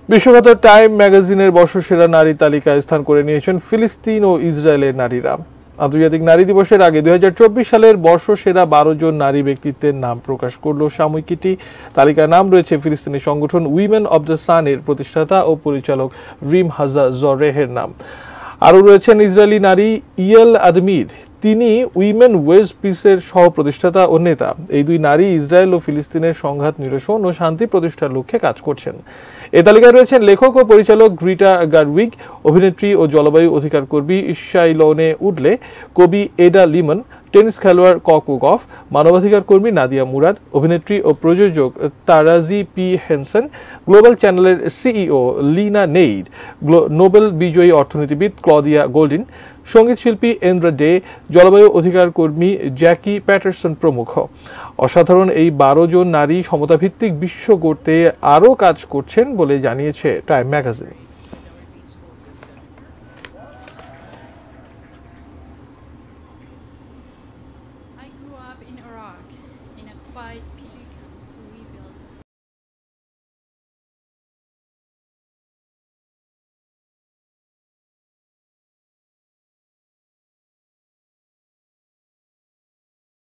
বিশ্বখ্যাত টাইম ম্যাগাজিনের বর্ষসেরা নারী তালিকায় স্থান করে নিয়েছেন ফিলিস্তিন ও ইসরায়েলের নারীরা। আন্তর্জাতিক নারী দিবসের আগে 2024 সালের বর্ষসেরা 12 জন নারী ব্যক্তিত্বের নাম প্রকাশ করল সাময়িকীটি। তালিকায় নাম রয়েছে ফিলিস্তিনি সংগঠন উইমেন অব দ্য সানের প্রতিষ্ঠাতা ও পরিচালক রিম হাজা জরেহের নাম। আরও রয়েছেন ইসরায়েলি নারী ইয়াল আদমির, তিনি উইমেন ওয়েজ পিসের সহ প্রতিষ্ঠাতা ও নেতা। এই দুই নারী ইসরায়েল ও ফিলিস্তিনের সংঘাত নিরসন ও শান্তি প্রতিষ্ঠার লক্ষ্যে কাজ করছেন। এ তালিকায় রয়েছেন লেখক ও পরিচালক গ্রিটা গারউইগ, অভিনেত্রী ও জলবায়ু অধিকার কর্মী শাইলোনে উডলে, কবি এডা লিমন, টেনিস খেলোয়াড় ককোগফ, মানবাধিকার কর্মী নাদিয়া মুরাদ, অভিনেত্রী ও প্রযোজক তারাজি পি হেনসেন, গ্লোবাল চ্যানেলের সিইও লিনা নেইড, নোবেল বিজয়ী অর্থনীতিবিদ ক্লদিয়া গোল্ডিন, সঙ্গীত শিল্পী এন্দ্রা ডে, জলবায়ু অধিকার কর্মী জ্যাকি প্যাটারসন প্রমুখ। অসাধারণ এই 12 জন নারী সমতাভিত্তিক বিশ্ব গড়তে আরও কাজ করছেন বলে জানিয়েছে Time magazine. I grew up in Iraq in a quiet